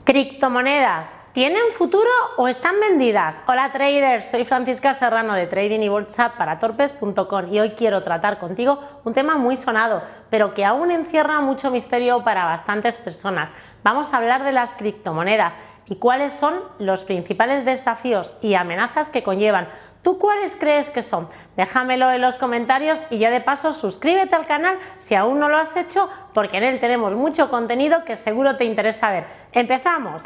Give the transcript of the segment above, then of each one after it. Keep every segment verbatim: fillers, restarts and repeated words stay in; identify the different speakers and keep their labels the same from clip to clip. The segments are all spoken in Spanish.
Speaker 1: Criptomonedas, ¿tienen futuro o están vendidas? Hola traders, soy Francisca Serrano de Trading y Bolsa para Torpes punto com y hoy quiero tratar contigo un tema muy sonado, pero que aún encierra mucho misterio para bastantes personas. Vamos a hablar de las criptomonedas y cuáles son los principales desafíos y amenazas que conllevan. ¿Tú cuáles crees que son? Déjamelo en los comentarios y ya de paso suscríbete al canal si aún no lo has hecho, porque en él tenemos mucho contenido que seguro te interesa ver. ¡Empezamos!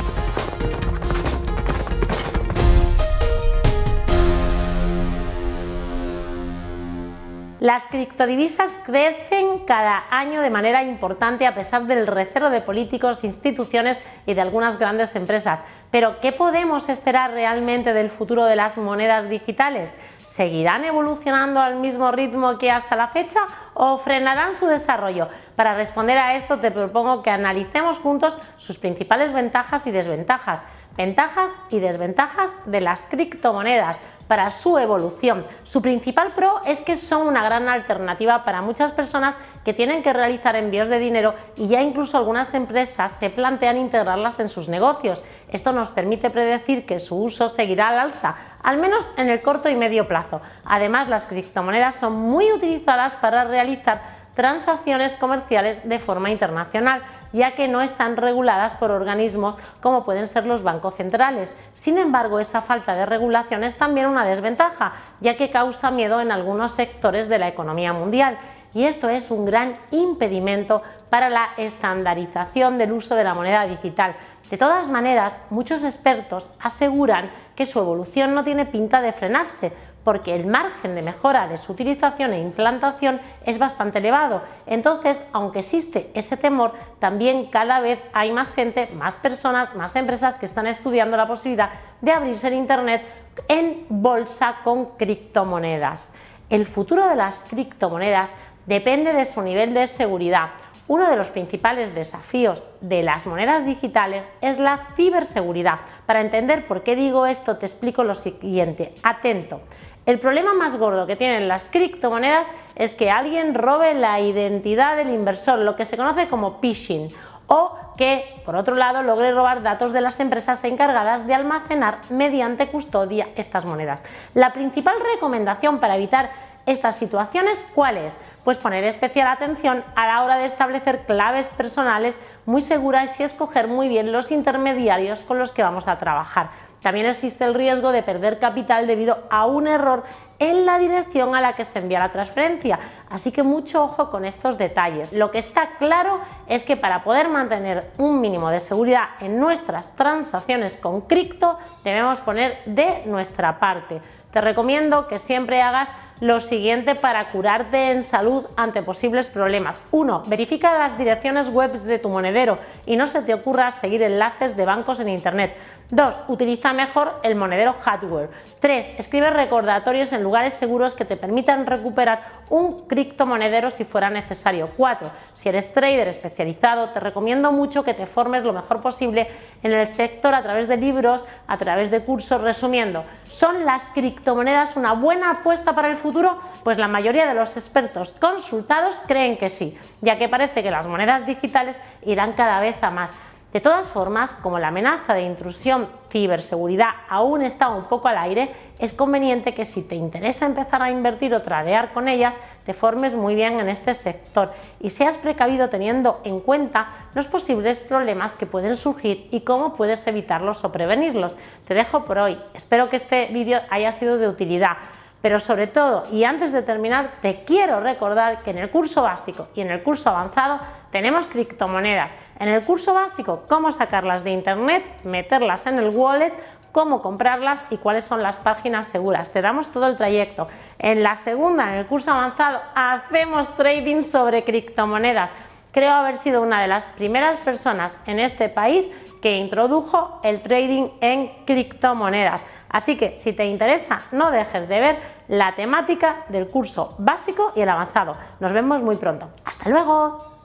Speaker 1: Las criptodivisas crecen cada año de manera importante a pesar del recelo de políticos, instituciones y de algunas grandes empresas. Pero ¿qué podemos esperar realmente del futuro de las monedas digitales? ¿Seguirán evolucionando al mismo ritmo que hasta la fecha o frenarán su desarrollo? Para responder a esto te propongo que analicemos juntos sus principales ventajas y desventajas. Ventajas y desventajas de las criptomonedas para su evolución. Su principal pro es que son una gran alternativa para muchas personas que tienen que realizar envíos de dinero y ya incluso algunas empresas se plantean integrarlas en sus negocios. Esto nos permite predecir que su uso seguirá al alza, al menos en el corto y medio plazo. Además, las criptomonedas son muy utilizadas para realizar transacciones comerciales de forma internacional, ya que no están reguladas por organismos como pueden ser los bancos centrales. Sin embargo, esa falta de regulación es también una desventaja, ya que causa miedo en algunos sectores de la economía mundial, y esto es un gran impedimento para la estandarización del uso de la moneda digital. De todas maneras, muchos expertos aseguran que su evolución no tiene pinta de frenarse, porque el margen de mejora de su utilización e implantación es bastante elevado. Entonces, aunque existe ese temor, también cada vez hay más gente, más personas, más empresas que están estudiando la posibilidad de abrirse en Internet en bolsa con criptomonedas. El futuro de las criptomonedas depende de su nivel de seguridad. Uno de los principales desafíos de las monedas digitales es la ciberseguridad. Para entender por qué digo esto, te explico lo siguiente. Atento. El problema más gordo que tienen las criptomonedas es que alguien robe la identidad del inversor, lo que se conoce como phishing, o que, por otro lado, logre robar datos de las empresas encargadas de almacenar mediante custodia estas monedas. La principal recomendación para evitar estas situaciones, ¿cuál es? Pues poner especial atención a la hora de establecer claves personales muy seguras y escoger muy bien los intermediarios con los que vamos a trabajar. También existe el riesgo de perder capital debido a un error en la dirección a la que se envía la transferencia, así que mucho ojo con estos detalles. Lo que está claro es que para poder mantener un mínimo de seguridad en nuestras transacciones con cripto debemos poner de nuestra parte. Te recomiendo que siempre hagas lo siguiente para curarte en salud ante posibles problemas. uno. Verifica las direcciones web de tu monedero y no se te ocurra seguir enlaces de bancos en internet. dos. Utiliza mejor el monedero hardware. tres. Escribe recordatorios en lugares seguros que te permitan recuperar un criptomonedero si fuera necesario. cuatro. Si eres trader especializado, te recomiendo mucho que te formes lo mejor posible en el sector a través de libros, a través de cursos. Resumiendo, ¿son las criptomonedas una buena apuesta para el futuro? futuro? Pues la mayoría de los expertos consultados creen que sí, ya que parece que las monedas digitales irán cada vez a más. De todas formas, como la amenaza de intrusión ciberseguridad aún está un poco al aire, es conveniente que si te interesa empezar a invertir o tradear con ellas, te formes muy bien en este sector y seas precavido teniendo en cuenta los posibles problemas que pueden surgir y cómo puedes evitarlos o prevenirlos. Te dejo por hoy. Espero que este vídeo haya sido de utilidad. Pero sobre todo, y antes de terminar, te quiero recordar que en el curso básico y en el curso avanzado tenemos criptomonedas. En el curso básico, cómo sacarlas de internet, meterlas en el wallet, cómo comprarlas y cuáles son las páginas seguras. Te damos todo el trayecto. En la segunda, en el curso avanzado, hacemos trading sobre criptomonedas. Creo haber sido una de las primeras personas en este país que introdujo el trading en criptomonedas. Así que si te interesa, no dejes de ver la temática del curso básico y el avanzado. Nos vemos muy pronto. ¡Hasta luego!